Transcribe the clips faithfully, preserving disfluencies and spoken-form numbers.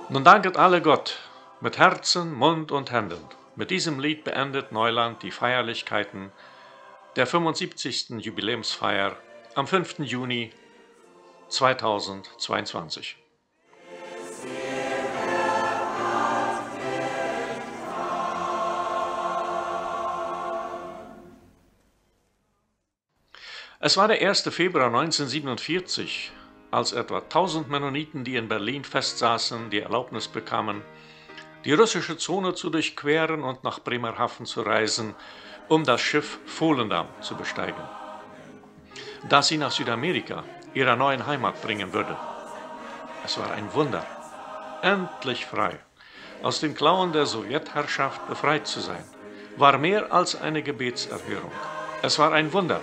Nun danket alle Gott mit Herzen, Mund und Händen. Mit diesem Lied beendet Neuland die Feierlichkeiten der fünfundsiebzigsten Jubiläumsfeier am fünften Juni zweitausendzweiundzwanzig. Es war der erste Februar neunzehnhundertsiebenundvierzig, als etwa tausend Mennoniten, die in Berlin festsaßen, die Erlaubnis bekamen, die russische Zone zu durchqueren und nach Bremerhaven zu reisen, um das Schiff Volendam zu besteigen, das sie nach Südamerika, ihrer neuen Heimat, bringen würde. Es war ein Wunder, endlich frei, aus den Klauen der Sowjetherrschaft befreit zu sein, war mehr als eine Gebetserhörung. Es war ein Wunder.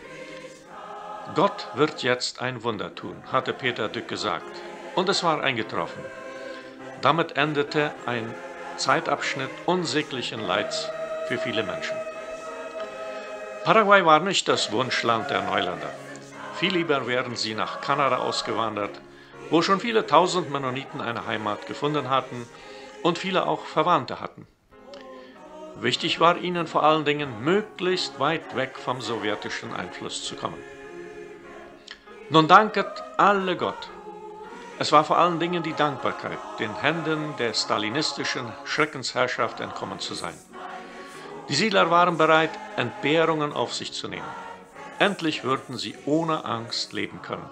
Gott wird jetzt ein Wunder tun, hatte Peter Dück gesagt. Und es war eingetroffen. Damit endete ein Zeitabschnitt unsäglichen Leids für viele Menschen. Paraguay war nicht das Wunschland der Neuländer. Viel lieber wären sie nach Kanada ausgewandert, wo schon viele tausend Mennoniten eine Heimat gefunden hatten und viele auch Verwandte hatten. Wichtig war ihnen vor allen Dingen, möglichst weit weg vom sowjetischen Einfluss zu kommen. Nun danket alle Gott. Es war vor allen Dingen die Dankbarkeit, den Händen der stalinistischen Schreckensherrschaft entkommen zu sein. Die Siedler waren bereit, Entbehrungen auf sich zu nehmen. Endlich würden sie ohne Angst leben können.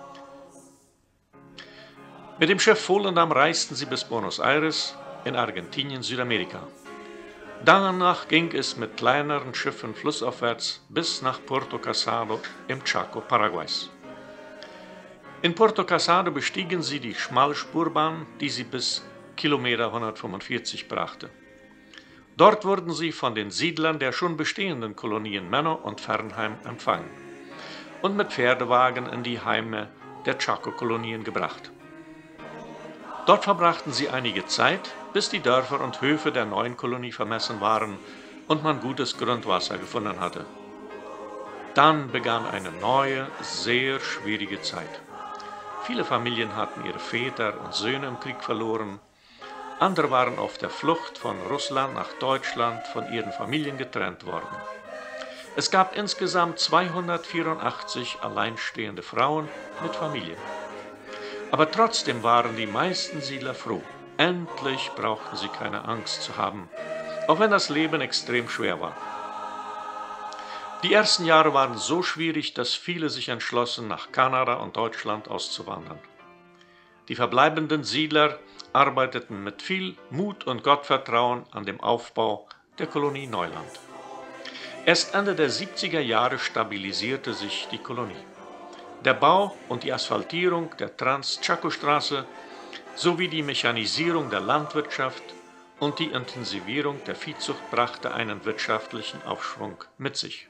Mit dem Schiff Volendam reisten sie bis Buenos Aires in Argentinien, Südamerika. Danach ging es mit kleineren Schiffen flussaufwärts bis nach Puerto Casado im Chaco Paraguays. In Puerto Casado bestiegen sie die Schmalspurbahn, die sie bis Kilometer hundertfünfundvierzig brachte. Dort wurden sie von den Siedlern der schon bestehenden Kolonien Menno und Fernheim empfangen und mit Pferdewagen in die Heime der Chaco-Kolonien gebracht. Dort verbrachten sie einige Zeit, bis die Dörfer und Höfe der neuen Kolonie vermessen waren und man gutes Grundwasser gefunden hatte. Dann begann eine neue, sehr schwierige Zeit. Viele Familien hatten ihre Väter und Söhne im Krieg verloren. Andere waren auf der Flucht von Russland nach Deutschland von ihren Familien getrennt worden. Es gab insgesamt zweihundertvierundachtzig alleinstehende Frauen mit Familien. Aber trotzdem waren die meisten Siedler froh. Endlich brauchten sie keine Angst zu haben, auch wenn das Leben extrem schwer war. Die ersten Jahre waren so schwierig, dass viele sich entschlossen, nach Kanada und Deutschland auszuwandern. Die verbleibenden Siedler arbeiteten mit viel Mut und Gottvertrauen an dem Aufbau der Kolonie Neuland. Erst Ende der siebziger Jahre stabilisierte sich die Kolonie. Der Bau und die Asphaltierung der Trans-Chaco-Straße sowie die Mechanisierung der Landwirtschaft und die Intensivierung der Viehzucht brachte einen wirtschaftlichen Aufschwung mit sich.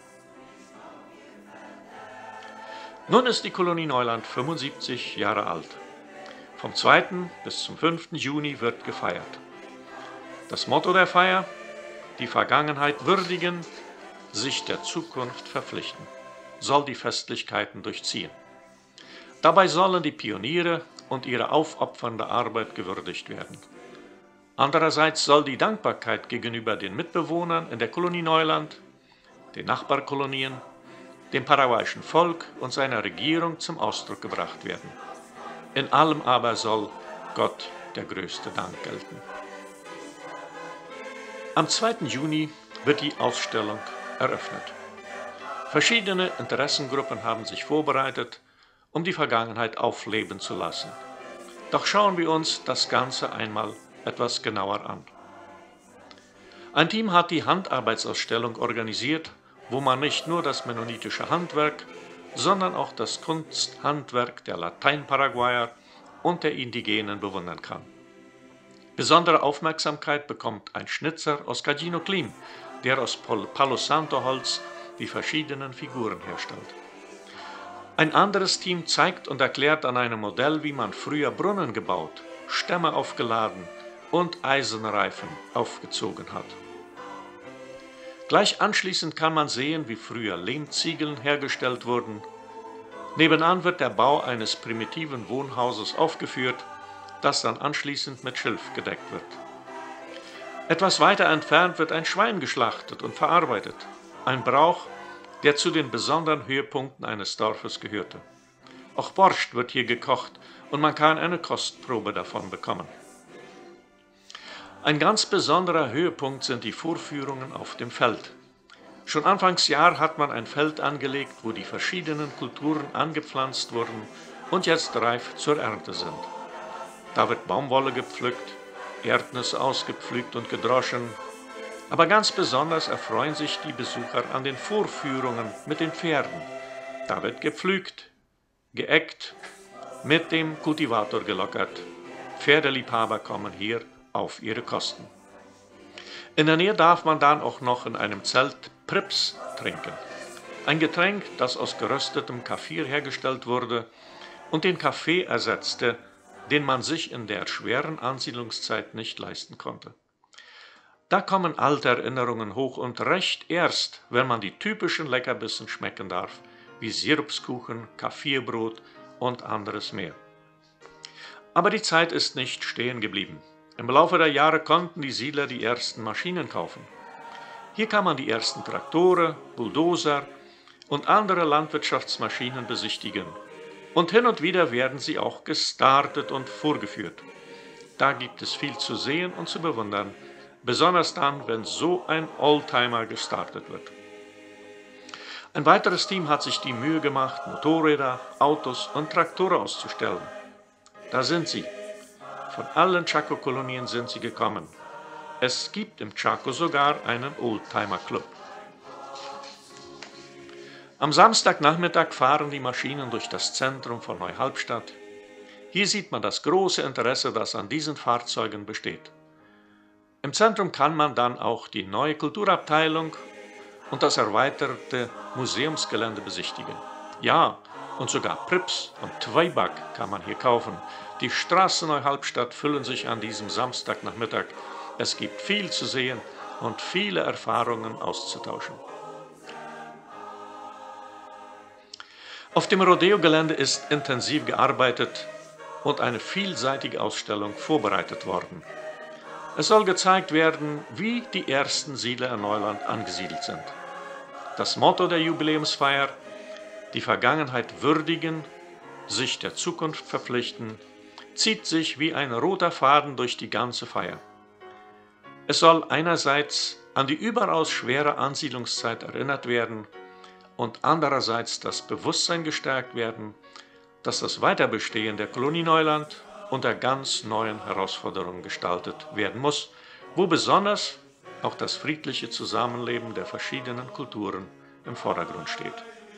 Nun ist die Kolonie Neuland fünfundsiebzig Jahre alt. Vom zweiten bis zum fünften Juni wird gefeiert. Das Motto der Feier: die Vergangenheit würdigen, sich der Zukunft verpflichten, soll die Festlichkeiten durchziehen. Dabei sollen die Pioniere und ihre aufopfernde Arbeit gewürdigt werden. Andererseits soll die Dankbarkeit gegenüber den Mitbewohnern in der Kolonie Neuland, den Nachbarkolonien, dem paraguayischen Volk und seiner Regierung zum Ausdruck gebracht werden. In allem aber soll Gott der größte Dank gelten. Am zweiten Juni wird die Ausstellung eröffnet. Verschiedene Interessengruppen haben sich vorbereitet, um die Vergangenheit aufleben zu lassen. Doch schauen wir uns das Ganze einmal etwas genauer an. Ein Team hat die Handarbeitsausstellung organisiert, wo man nicht nur das mennonitische Handwerk, sondern auch das Kunsthandwerk der Latein-Paraguayer und der Indigenen bewundern kann. Besondere Aufmerksamkeit bekommt ein Schnitzer aus Cagino Klim, der aus Palo Santo Holz die verschiedenen Figuren herstellt. Ein anderes Team zeigt und erklärt an einem Modell, wie man früher Brunnen gebaut, Stämme aufgeladen und Eisenreifen aufgezogen hat. Gleich anschließend kann man sehen, wie früher Lehmziegeln hergestellt wurden. Nebenan wird der Bau eines primitiven Wohnhauses aufgeführt, das dann anschließend mit Schilf gedeckt wird. Etwas weiter entfernt wird ein Schwein geschlachtet und verarbeitet, ein Brauch, der zu den besonderen Höhepunkten eines Dorfes gehörte. Auch Borscht wird hier gekocht und man kann eine Kostprobe davon bekommen. Ein ganz besonderer Höhepunkt sind die Vorführungen auf dem Feld. Schon Anfangsjahr hat man ein Feld angelegt, wo die verschiedenen Kulturen angepflanzt wurden und jetzt reif zur Ernte sind. Da wird Baumwolle gepflückt, Erdnüsse ausgepflügt und gedroschen, aber ganz besonders erfreuen sich die Besucher an den Vorführungen mit den Pferden. Da wird gepflügt, geeckt, mit dem Kultivator gelockert. Pferdeliebhaber kommen hier auf ihre Kosten. In der Nähe darf man dann auch noch in einem Zelt Prips trinken. Ein Getränk, das aus geröstetem Kaffir hergestellt wurde und den Kaffee ersetzte, den man sich in der schweren Ansiedlungszeit nicht leisten konnte. Da kommen alte Erinnerungen hoch und recht erst, wenn man die typischen Leckerbissen schmecken darf, wie Sirupskuchen, Kaffirbrot und anderes mehr. Aber die Zeit ist nicht stehen geblieben. Im Laufe der Jahre konnten die Siedler die ersten Maschinen kaufen. Hier kann man die ersten Traktoren, Bulldozer und andere Landwirtschaftsmaschinen besichtigen. Und hin und wieder werden sie auch gestartet und vorgeführt. Da gibt es viel zu sehen und zu bewundern, besonders dann, wenn so ein Oldtimer gestartet wird. Ein weiteres Team hat sich die Mühe gemacht, Motorräder, Autos und Traktoren auszustellen. Da sind sie. Von allen Chaco-Kolonien sind sie gekommen. Es gibt im Chaco sogar einen Oldtimer-Club. Am Samstagnachmittag fahren die Maschinen durch das Zentrum von Neuhalbstadt. Hier sieht man das große Interesse, das an diesen Fahrzeugen besteht. Im Zentrum kann man dann auch die neue Kulturabteilung und das erweiterte Museumsgelände besichtigen. Ja, und sogar Prips und Zweiback kann man hier kaufen. Die Straßen Neuhalbstadt füllen sich an diesem Samstagnachmittag. Es gibt viel zu sehen und viele Erfahrungen auszutauschen. Auf dem Rodeo-Gelände ist intensiv gearbeitet und eine vielseitige Ausstellung vorbereitet worden. Es soll gezeigt werden, wie die ersten Siedler in Neuland angesiedelt sind. Das Motto der Jubiläumsfeier: die Vergangenheit würdigen, sich der Zukunft verpflichten, zieht sich wie ein roter Faden durch die ganze Feier. Es soll einerseits an die überaus schwere Ansiedlungszeit erinnert werden und andererseits das Bewusstsein gestärkt werden, dass das Weiterbestehen der Kolonie Neuland unter ganz neuen Herausforderungen gestaltet werden muss, wo besonders auch das friedliche Zusammenleben der verschiedenen Kulturen im Vordergrund steht.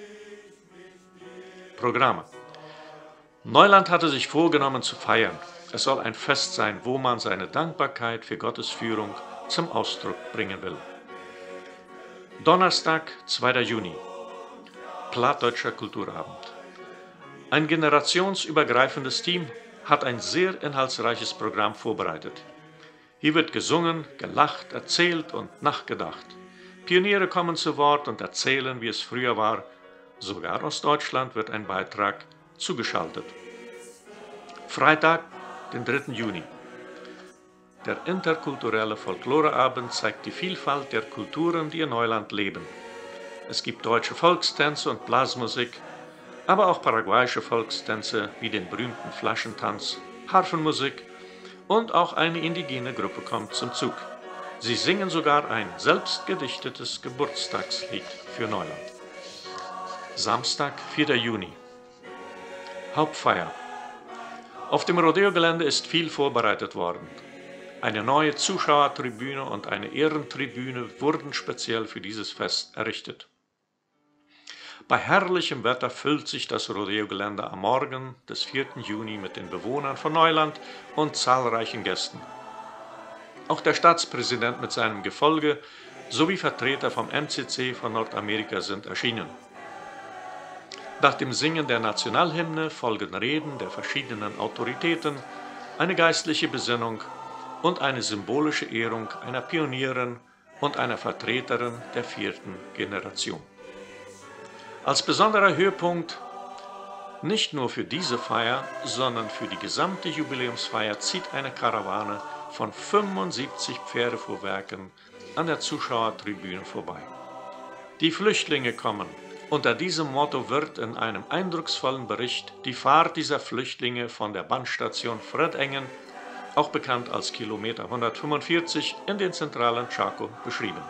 Programme. Neuland hatte sich vorgenommen zu feiern. Es soll ein Fest sein, wo man seine Dankbarkeit für Gottes Führung zum Ausdruck bringen will. Donnerstag, zweiter Juni. Plattdeutscher Kulturabend. Ein generationsübergreifendes Team hat ein sehr inhaltsreiches Programm vorbereitet. Hier wird gesungen, gelacht, erzählt und nachgedacht. Pioniere kommen zu Wort und erzählen, wie es früher war. Sogar aus Deutschland wird ein Beitrag zugeschaltet. Freitag, den dritten Juni. Der interkulturelle Folkloreabend zeigt die Vielfalt der Kulturen, die in Neuland leben. Es gibt deutsche Volkstänze und Blasmusik, aber auch paraguayische Volkstänze wie den berühmten Flaschentanz, Harfenmusik und auch eine indigene Gruppe kommt zum Zug. Sie singen sogar ein selbstgedichtetes Geburtstagslied für Neuland. Samstag, vierter Juni. Hauptfeier. Auf dem Rodeo-Gelände ist viel vorbereitet worden. Eine neue Zuschauertribüne und eine Ehrentribüne wurden speziell für dieses Fest errichtet. Bei herrlichem Wetter füllt sich das Rodeo-Gelände am Morgen des vierten Juni mit den Bewohnern von Neuland und zahlreichen Gästen. Auch der Staatspräsident mit seinem Gefolge sowie Vertreter vom M C C von Nordamerika sind erschienen. Nach dem Singen der Nationalhymne folgen Reden der verschiedenen Autoritäten, eine geistliche Besinnung und eine symbolische Ehrung einer Pionierin und einer Vertreterin der vierten Generation. Als besonderer Höhepunkt Nicht nur für diese Feier, sondern für die gesamte Jubiläumsfeier zieht eine Karawane von fünfundsiebzig Pferdefuhrwerken an der Zuschauertribüne vorbei. Die Flüchtlinge kommen. Unter diesem Motto wird in einem eindrucksvollen Bericht die Fahrt dieser Flüchtlinge von der Bahnstation Fredengen, auch bekannt als Kilometer hundertfünfundvierzig, in den zentralen Chaco beschrieben.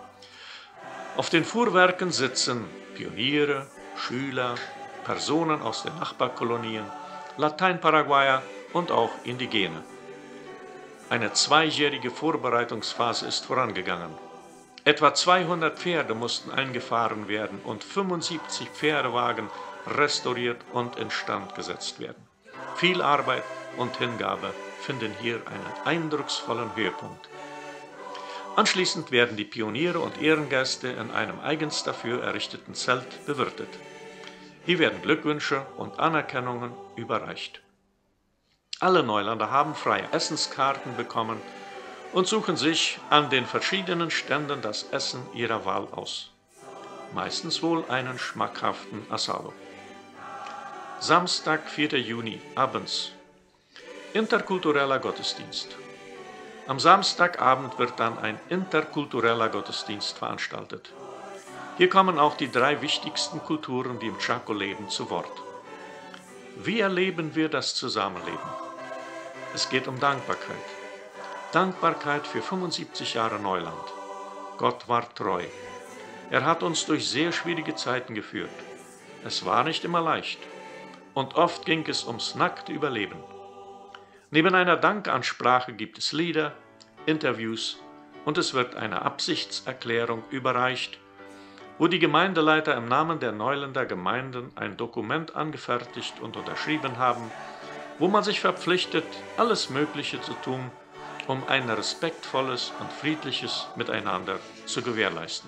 Auf den Fuhrwerken sitzen Pioniere, Schüler, Personen aus den Nachbarkolonien, Lateinparaguayer und auch Indigene. Eine zweijährige Vorbereitungsphase ist vorangegangen. Etwa zweihundert Pferde mussten eingefahren werden und fünfundsiebzig Pferdewagen restauriert und instand gesetzt werden. Viel Arbeit und Hingabe finden hier einen eindrucksvollen Höhepunkt. Anschließend werden die Pioniere und Ehrengäste in einem eigens dafür errichteten Zelt bewirtet. Hier werden Glückwünsche und Anerkennungen überreicht. Alle Neuländer haben freie Essenskarten bekommen und suchen sich an den verschiedenen Ständen das Essen ihrer Wahl aus. Meistens wohl einen schmackhaften Asado. Samstag, vierter Juni, abends. Interkultureller Gottesdienst. Am Samstagabend wird dann ein interkultureller Gottesdienst veranstaltet. Hier kommen auch die drei wichtigsten Kulturen, die im Chaco leben, zu Wort. Wie erleben wir das Zusammenleben? Es geht um Dankbarkeit. Dankbarkeit für fünfundsiebzig Jahre Neuland. Gott war treu. Er hat uns durch sehr schwierige Zeiten geführt. Es war nicht immer leicht. Und oft ging es ums nackte Überleben. Neben einer Dankansprache gibt es Lieder, Interviews und es wird eine Absichtserklärung überreicht, wo die Gemeindeleiter im Namen der Neuländer Gemeinden ein Dokument angefertigt und unterschrieben haben, wo man sich verpflichtet, alles Mögliche zu tun, um ein respektvolles und friedliches Miteinander zu gewährleisten.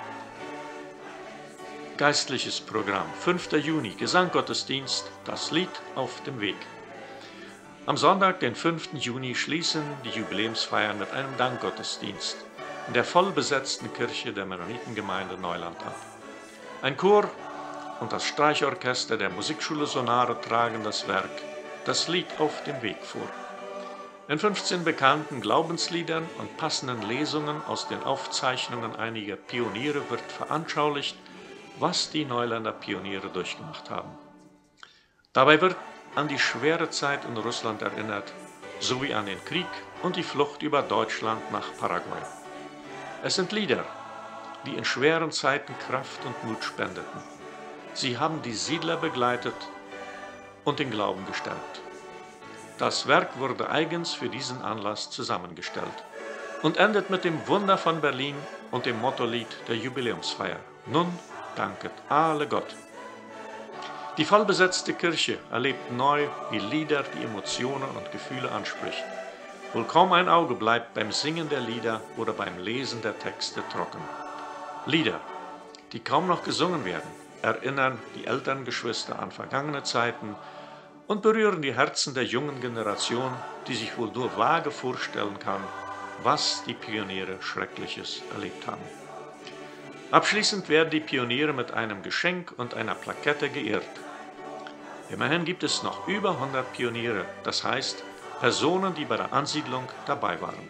Geistliches Programm, fünfter Juni, Gesanggottesdienst, das Lied auf dem Weg. Am Sonntag, den fünften Juni, schließen die Jubiläumsfeiern mit einem Dankgottesdienst in der vollbesetzten Kirche der Mennonitengemeinde Neuland ab. Ein Chor und das Streichorchester der Musikschule Sonare tragen das Werk, das Lied auf dem Weg vor. In fünfzehn bekannten Glaubensliedern und passenden Lesungen aus den Aufzeichnungen einiger Pioniere wird veranschaulicht, was die Neuländer Pioniere durchgemacht haben. Dabei wird an die schwere Zeit in Russland erinnert, sowie an den Krieg und die Flucht über Deutschland nach Paraguay. Es sind Lieder, die in schweren Zeiten Kraft und Mut spendeten. Sie haben die Siedler begleitet und den Glauben gestärkt. Das Werk wurde eigens für diesen Anlass zusammengestellt und endet mit dem Wunder von Berlin und dem Mottolied der Jubiläumsfeier. Nun danket alle Gott. Die vollbesetzte Kirche erlebt neu, wie Lieder die Emotionen und Gefühle anspricht. Wohl kaum ein Auge bleibt beim Singen der Lieder oder beim Lesen der Texte trocken. Lieder, die kaum noch gesungen werden, erinnern die älteren Geschwister an vergangene Zeiten und berühren die Herzen der jungen Generation, die sich wohl nur vage vorstellen kann, was die Pioniere Schreckliches erlebt haben. Abschließend werden die Pioniere mit einem Geschenk und einer Plakette geehrt. Immerhin gibt es noch über hundert Pioniere, das heißt Personen, die bei der Ansiedlung dabei waren.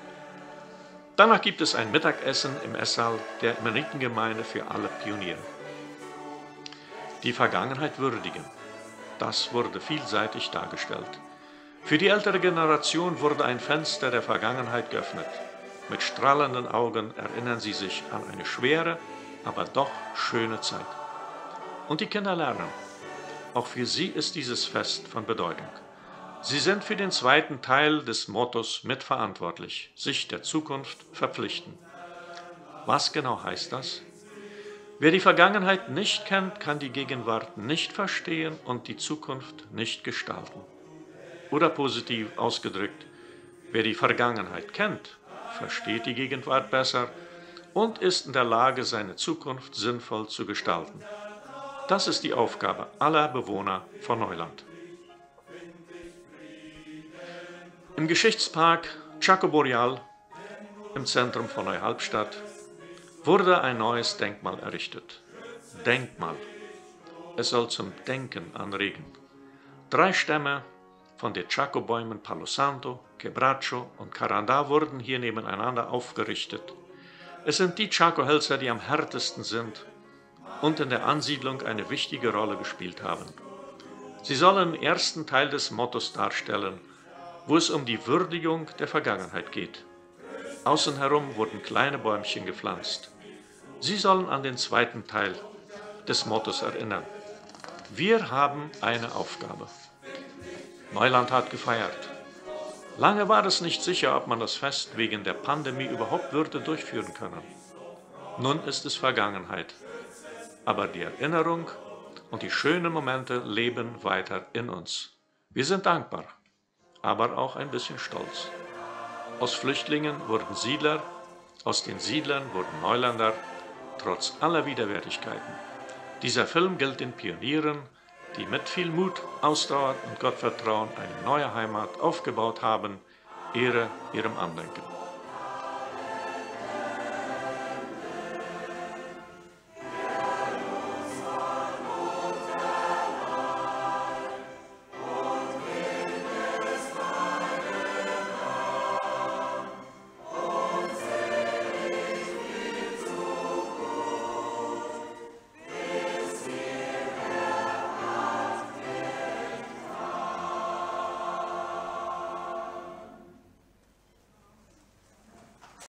Danach gibt es ein Mittagessen im Esssaal der Mennonitengemeinde für alle Pioniere. Die Vergangenheit würdigen. Das wurde vielseitig dargestellt. Für die ältere Generation wurde ein Fenster der Vergangenheit geöffnet. Mit strahlenden Augen erinnern sie sich an eine schwere, aber doch schöne Zeit. Und die Kinder lernen. Auch für sie ist dieses Fest von Bedeutung. Sie sind für den zweiten Teil des Mottos mitverantwortlich, sich der Zukunft verpflichten. Was genau heißt das? Wer die Vergangenheit nicht kennt, kann die Gegenwart nicht verstehen und die Zukunft nicht gestalten. Oder positiv ausgedrückt, wer die Vergangenheit kennt, versteht die Gegenwart besser und ist in der Lage, seine Zukunft sinnvoll zu gestalten. Das ist die Aufgabe aller Bewohner von Neuland. Im Geschichtspark Chaco Boreal im Zentrum von Neuhalbstadt wurde ein neues Denkmal errichtet. Denkmal. Es soll zum Denken anregen. Drei Stämme von den Chaco-Bäumen Palo Santo, Quebracho und Carandá wurden hier nebeneinander aufgerichtet. Es sind die Chaco-Hölzer, die am härtesten sind und in der Ansiedlung eine wichtige Rolle gespielt haben. Sie sollen den ersten Teil des Mottos darstellen, wo es um die Würdigung der Vergangenheit geht. Außen herum wurden kleine Bäumchen gepflanzt. Sie sollen an den zweiten Teil des Mottos erinnern. Wir haben eine Aufgabe. Neuland hat gefeiert. Lange war es nicht sicher, ob man das Fest wegen der Pandemie überhaupt würde durchführen können. Nun ist es Vergangenheit. Aber die Erinnerung und die schönen Momente leben weiter in uns. Wir sind dankbar, aber auch ein bisschen stolz. Aus Flüchtlingen wurden Siedler, aus den Siedlern wurden Neuländer, trotz aller Widerwärtigkeiten. Dieser Film gilt den Pionieren, die mit viel Mut, Ausdauer und Gottvertrauen eine neue Heimat aufgebaut haben. Ehre ihrem Andenken.